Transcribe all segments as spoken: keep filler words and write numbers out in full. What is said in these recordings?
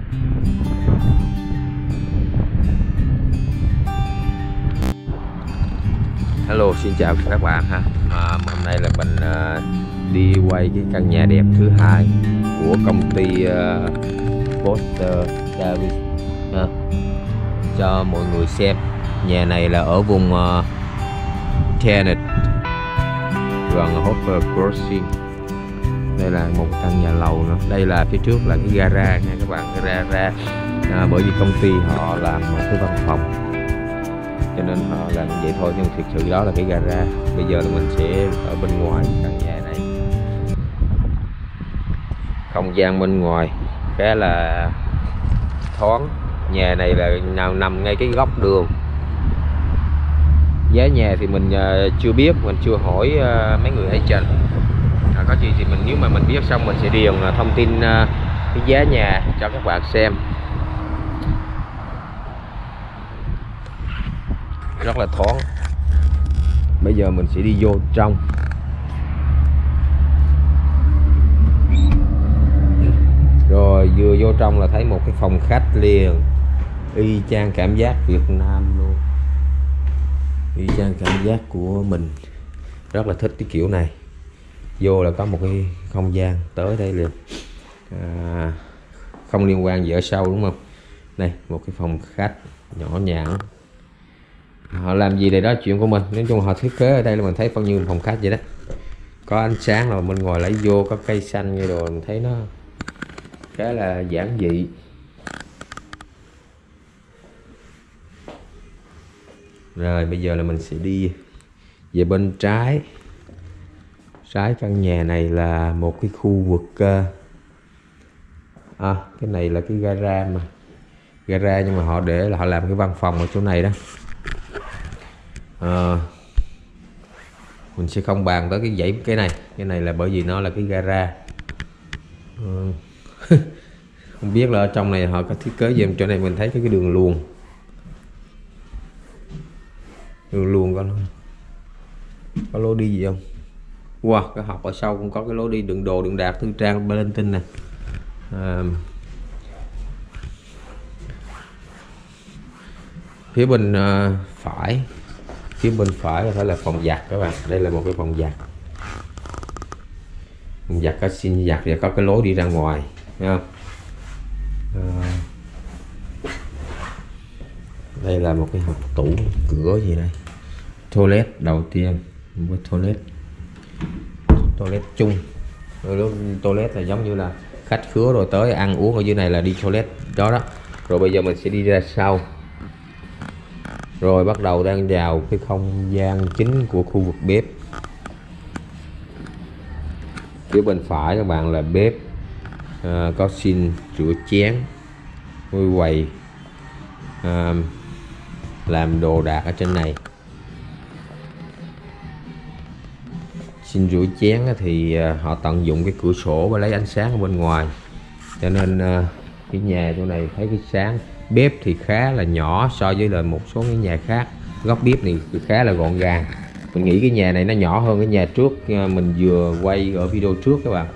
Hello, xin chào các bạn ha. À, hôm nay là mình à, đi quay cái căn nhà đẹp thứ hai của công ty à, Foster Davis ha, cho mọi người xem. Nhà này là ở vùng uh, Kenneth, gần Hopper Crossing. Đây là một căn nhà lầu nữa. Đây là phía trước là cái gara nha các bạn, cái gara à, bởi vì công ty họ làm một cái văn phòng cho nên họ làm vậy thôi, nhưng thực sự đó là cái gara. Bây giờ là mình sẽ ở bên ngoài căn nhà này. Không gian bên ngoài khá là thoáng. Nhà này là nào nằm ngay cái góc đường. Giá nhà thì mình uh, chưa biết, mình chưa hỏi uh, mấy người ở trên. À, có gì thì mình nếu mà mình biết xong mình sẽ điền uh, thông tin uh, cái giá nhà cho các bạn xem. Rất là thoáng. Bây giờ mình sẽ đi vô trong. Rồi vừa vô trong là thấy một cái phòng khách liền, y chang cảm giác Việt Nam luôn, y chang cảm giác của mình. Rất là thích cái kiểu này. Vô là có một cái không gian tới đây liền, à, không liên quan gì ở sau đúng không. Đây một cái phòng khách nhỏ nhắn. Họ làm gì đây đó chuyện của mình. Nói chung họ thiết kế ở đây là mình thấy bao nhiêu phòng khách vậy đó. Có ánh sáng rồi bên ngoài lấy vô, có cây xanh như đồ, mình thấy nó khá là giản dị. Rồi bây giờ là mình sẽ đi về bên trái. Trái căn nhà này là một cái khu vực uh, à, cái này là cái gara mà gara nhưng mà họ để là họ làm cái văn phòng ở chỗ này đó. À, mình sẽ không bàn tới cái dãy cái này. Cái này là bởi vì nó là cái gara. À, không biết là ở trong này họ có thiết kế gì. Chỗ này mình thấy cái, cái đường luồn đường luồn có có lối đi gì không? Wow, cái học ở sau cũng có cái lối đi đựng đồ đựng đạc thư trang bên linh tinh nè. À, phía bên uh, phải phía bên phải có thể là phòng giặt các bạn. Đây là một cái phòng giặt. Phòng giặt có xin giặt và có cái lối đi ra ngoài, thấy không? À, đây là một cái hộp tủ cửa gì đây. Toilet đầu tiên với toilet toilet chung. Toilet là giống như là khách khứa rồi tới ăn uống ở dưới này là đi toilet đó đó. Rồi bây giờ mình sẽ đi ra sau. Rồi bắt đầu đang vào cái không gian chính của khu vực bếp. Phía bên phải các bạn là bếp, à, có xin rửa chén, ngôi quầy, à, làm đồ đạc ở trên này. Xin rửa chén thì họ tận dụng cái cửa sổ và lấy ánh sáng ở bên ngoài, cho nên cái nhà chỗ này thấy cái sáng. Bếp thì khá là nhỏ so với là một số cái nhà khác. Góc bếp này khá là gọn gàng. Mình nghĩ cái nhà này nó nhỏ hơn cái nhà trước mình vừa quay ở video trước các bạn.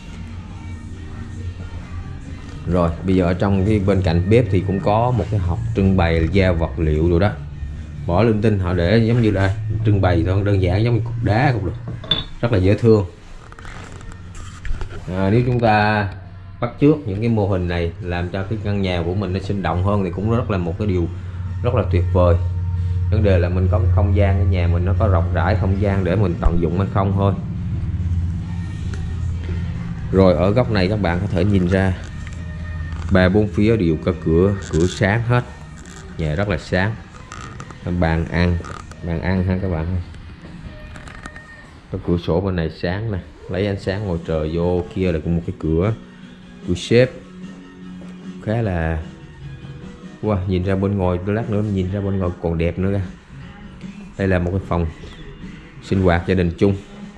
Rồi bây giờ ở trong cái bên cạnh bếp thì cũng có một cái hộp trưng bày giao vật liệu rồi đó. Bỏ linh tinh họ để giống như là trưng bày thôi, đơn giản giống như cục đá cũng được. Rất là dễ thương. À, nếu chúng ta bắt chước những cái mô hình này làm cho cái căn nhà của mình nó sinh động hơn thì cũng rất là một cái điều rất là tuyệt vời. Vấn đề là mình có cái không gian, cái nhà mình nó có rộng rãi không gian để mình tận dụng hay không thôi. Rồi ở góc này các bạn có thể nhìn ra ba bốn phía đều có cửa cửa sáng hết. Nhà rất là sáng. Bàn ăn bàn ăn ha các bạn. Có cửa sổ bên này sáng nè, lấy ánh sáng ngoài trời vô. Kia là cũng một cái cửa cửa xếp khá là wow, nhìn ra bên ngoài lát nữa nhìn ra bên ngoài còn đẹp nữa ra. Đây là một cái phòng sinh hoạt gia đình chung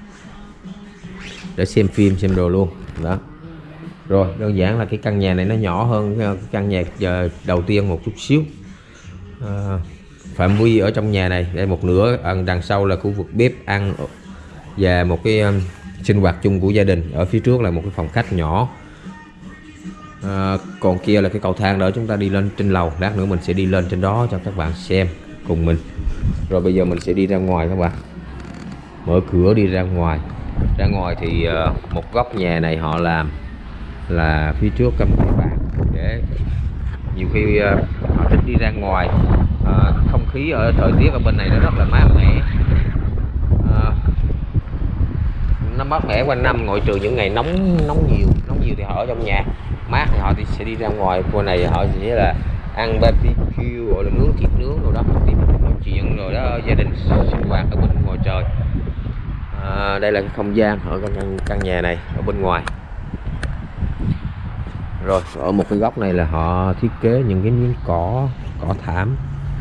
để xem phim xem đồ luôn đó. Rồi đơn giản là cái căn nhà này nó nhỏ hơn cái căn nhà giờ đầu tiên một chút xíu. À, phạm vi ở trong nhà này đây một nửa, đằng sau là khu vực bếp ăn và một cái um, sinh hoạt chung của gia đình. Ở phía trước là một cái phòng khách nhỏ. à, còn kia là cái cầu thang để chúng ta đi lên trên lầu. Lát nữa mình sẽ đi lên trên đó cho các bạn xem cùng mình. Rồi bây giờ mình sẽ đi ra ngoài các bạn, mở cửa đi ra ngoài. Ra ngoài thì uh, một góc nhà này họ làm là phía trước cắm cái bàn để nhiều khi uh, họ thích đi ra ngoài. Uh, không khí ở thời tiết ở bên này nó rất là mát mẻ, uh, nó mát mẻ quanh năm, ngoại trừ những ngày nóng nóng nhiều nóng nhiều thì họ ở trong nhà, mát thì họ thì sẽ đi ra ngoài. Bên này họ sẽ là ăn barbecue gọi là nướng thịt nướng rồi đó, đi nói chuyện rồi đó, gia đình sinh hoạt ở bên ngoài trời. À, đây là cái không gian ở căn, căn nhà này ở bên ngoài. Rồi ở một cái góc này là họ thiết kế những cái miếng cỏ cỏ thảm,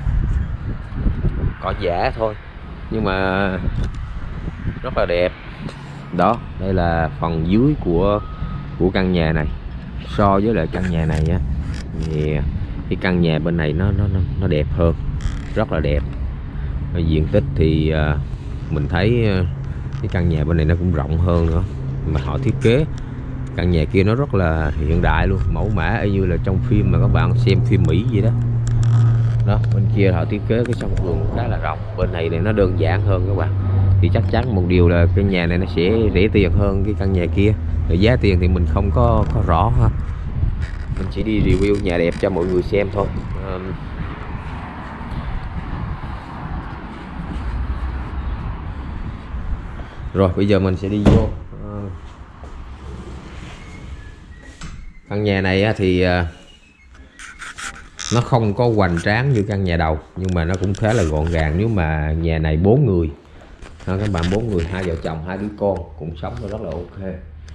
cỏ giả thôi nhưng mà rất là đẹp. Đó, đây là phần dưới của của căn nhà này. So với lại căn nhà này á thì cái căn nhà bên này nó nó nó đẹp hơn, rất là đẹp. Ở diện tích thì uh, mình thấy uh, cái căn nhà bên này nó cũng rộng hơn nữa, mà họ thiết kế căn nhà kia nó rất là hiện đại luôn, mẫu mã y như là trong phim mà các bạn xem phim Mỹ vậy đó. Đó, bên kia họ thiết kế cái sân vườn khá là rộng, bên này thì nó đơn giản hơn các bạn. Thì chắc chắn một điều là cái nhà này nó sẽ rẻ tiền hơn cái căn nhà kia. Rồi giá tiền thì mình không có có rõ ha, mình chỉ đi review nhà đẹp cho mọi người xem thôi. um, Rồi bây giờ mình sẽ đi vô uh, căn nhà này thì uh, nó không có hoành tráng như căn nhà đầu, nhưng mà nó cũng khá là gọn gàng. Nếu mà nhà này bốn người ha, các bạn, bốn người, hai vợ chồng, hai đứa con cũng sống rất là ok.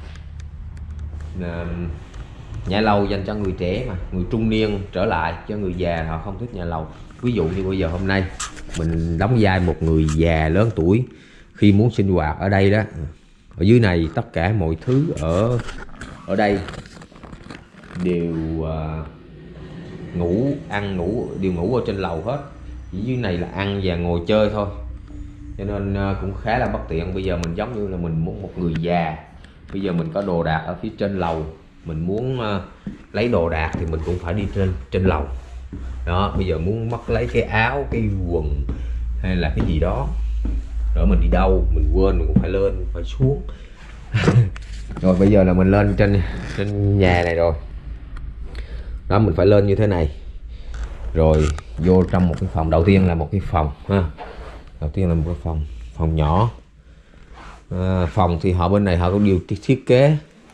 Là nhà lầu dành cho người trẻ mà, người trung niên trở lại, cho người già họ không thích nhà lầu. Ví dụ như bây giờ hôm nay mình đóng vai một người già lớn tuổi, khi muốn sinh hoạt ở đây đó, ở dưới này tất cả mọi thứ ở ở đây đều uh, ngủ ăn ngủ đều ngủ ở trên lầu hết, chỉ dưới này là ăn và ngồi chơi thôi, cho nên uh, cũng khá là bất tiện. Bây giờ mình giống như là mình muốn một người già, bây giờ mình có đồ đạc ở phía trên lầu, mình muốn uh, lấy đồ đạc thì mình cũng phải đi trên trên lầu đó. Bây giờ muốn mất lấy cái áo, cái quần hay là cái gì đó, rồi mình đi đâu mình quên mình cũng phải lên phải xuống. Rồi bây giờ là mình lên trên trên nhà này rồi đó, mình phải lên như thế này rồi vô trong một cái phòng. Đầu tiên là một cái phòng ha, đầu tiên là một cái phòng phòng nhỏ. À, phòng thì họ bên này họ có điều thiết kế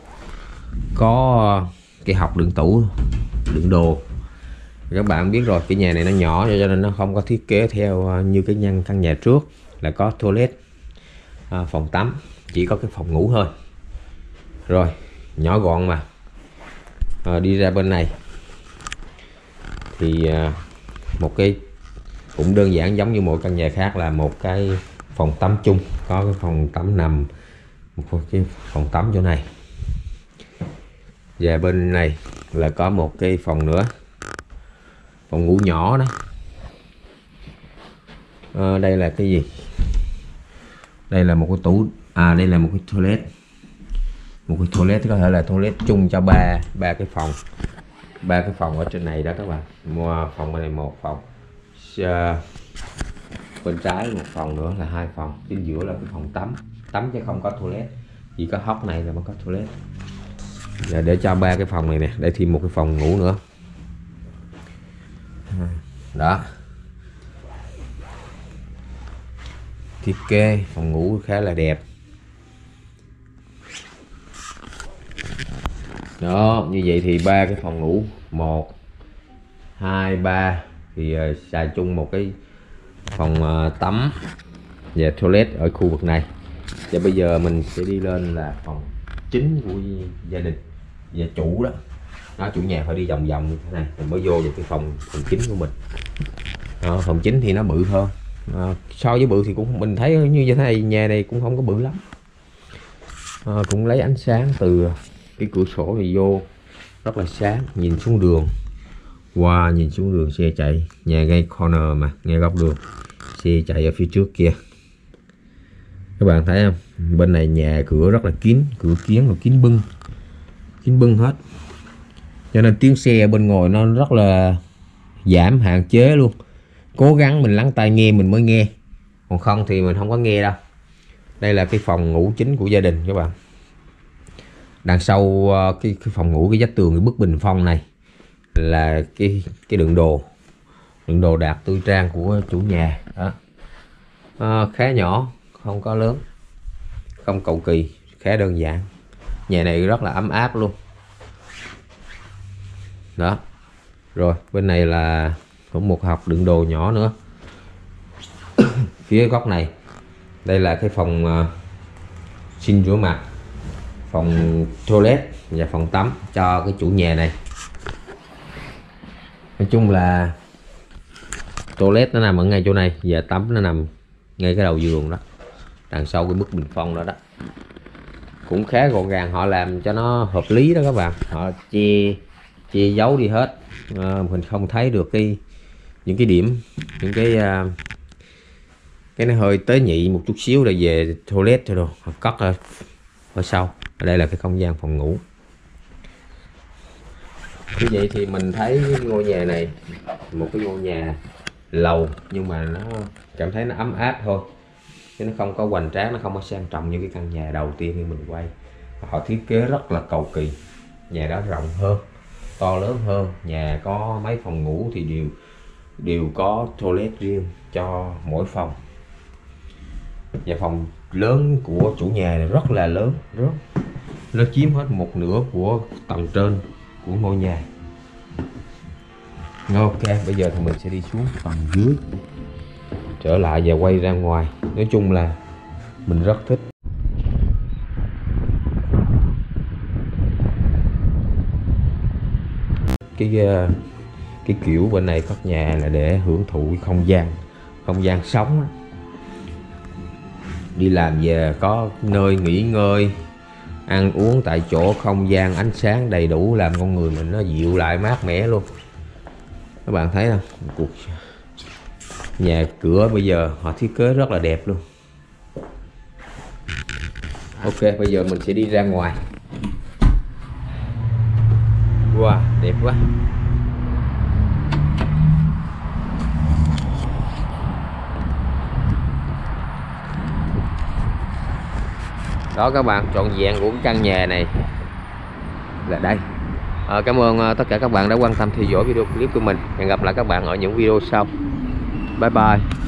có cái hộc đựng tủ đựng đồ. Các bạn biết rồi, cái nhà này nó nhỏ cho nên nó không có thiết kế theo như cái nhân căn nhà trước là có toilet, à, phòng tắm, chỉ có cái phòng ngủ thôi. Rồi nhỏ gọn mà. À, đi ra bên này thì à, một cái cũng đơn giản giống như mỗi căn nhà khác, là một cái phòng tắm chung, có cái phòng tắm nằm, một cái phòng tắm chỗ này, và bên này là có một cái phòng nữa, phòng ngủ nhỏ đó. À, đây là cái gì? Đây là một cái tủ, à đây là một cái toilet, một cái toilet có thể là toilet chung cho ba ba cái phòng, ba cái phòng ở trên này đó các bạn. Mua phòng bên này một phòng, à, bên trái một phòng nữa là hai phòng, chính giữa là cái phòng tắm tắm chứ không có toilet, chỉ có hốc này là mới có toilet. Và để cho ba cái phòng này nè, để thêm một cái phòng ngủ nữa đó. Thiết kế phòng ngủ khá là đẹp đó. Như vậy thì ba cái phòng ngủ, một hai ba thì uh, xài chung một cái phòng uh, tắm và toilet ở khu vực này. Và bây giờ mình sẽ đi lên là phòng chính của gia đình và chủ đó. Đó, chủ nhà phải đi vòng vòng như thế này mình mới vô được cái phòng phòng chính của mình đó. Phòng chính thì nó bự hơn, à, so với bự thì cũng mình thấy như thế này, nhà này cũng không có bự lắm. À, cũng lấy ánh sáng từ cái cửa sổ này vô rất là sáng, nhìn xuống đường, wow, nhìn xuống đường xe chạy, nhà ngay corner mà, ngay góc đường, xe chạy ở phía trước kia. Các bạn thấy không? Bên này nhà cửa rất là kín, cửa kiến là kín bưng, kín bưng hết. cho nên tiếng xe ở bên ngoài nó rất là giảm, hạn chế luôn. Cố gắng mình lắng tai nghe mình mới nghe, còn không thì mình không có nghe đâu. Đây là cái phòng ngủ chính của gia đình các bạn. Đằng sau cái, cái phòng ngủ, cái vách tường, cái bức bình phong này là cái cái đựng đồ, đựng đồ đạc tư trang của chủ nhà đó. À, khá nhỏ, không có lớn, không cầu kỳ, khá đơn giản. Nhà này rất là ấm áp luôn đó. Rồi bên này là cũng một hộc đựng đồ nhỏ nữa. Phía góc này đây là cái phòng uh, xin rửa mặt, phòng toilet và phòng tắm cho cái chủ nhà này. Nói chung là toilet nó nằm ở ngay chỗ này và tắm nó nằm ngay cái đầu giường đó, đằng sau cái bức bình phong đó đó. Cũng khá gọn gàng, họ làm cho nó hợp lý đó các bạn. Họ che che giấu đi hết, à, mình không thấy được cái những cái điểm, những cái uh, cái nó hơi tế nhị một chút xíu là về toilet thôi đâu, họ cất ở, ở sau. Ở đây là cái không gian phòng ngủ. Như vậy thì mình thấy ngôi nhà này một cái ngôi nhà lầu, nhưng mà nó cảm thấy nó ấm áp thôi, chứ nó không có hoành tráng, nó không có sang trọng như cái căn nhà đầu tiên khi mình quay. Họ thiết kế rất là cầu kỳ. Nhà đó rộng hơn, to lớn hơn, nhà có mấy phòng ngủ thì đều đều có toilet riêng cho mỗi phòng. Và phòng lớn của chủ nhà này rất là lớn, rất nó chiếm hết một nửa của tầng trên của ngôi nhà. Ok, bây giờ thì mình sẽ đi xuống tầng dưới, trở lại và quay ra ngoài. Nói chung là mình rất thích. Cái cái kiểu bên này cất nhà là để hưởng thụ cái không gian, không gian sống đó. Đi làm về có nơi nghỉ ngơi, ăn uống tại chỗ, không gian ánh sáng đầy đủ làm con người mình nó dịu lại, mát mẻ luôn. Các bạn thấy không? Cuộc nhà cửa bây giờ họ thiết kế rất là đẹp luôn. Ok, bây giờ mình sẽ đi ra ngoài. Wow, đẹp quá. Đó các bạn, trọn vẹn của cái căn nhà này là đây. À, cảm ơn uh, tất cả các bạn đã quan tâm theo dõi video clip của mình. Hẹn gặp lại các bạn ở những video sau. Bye bye.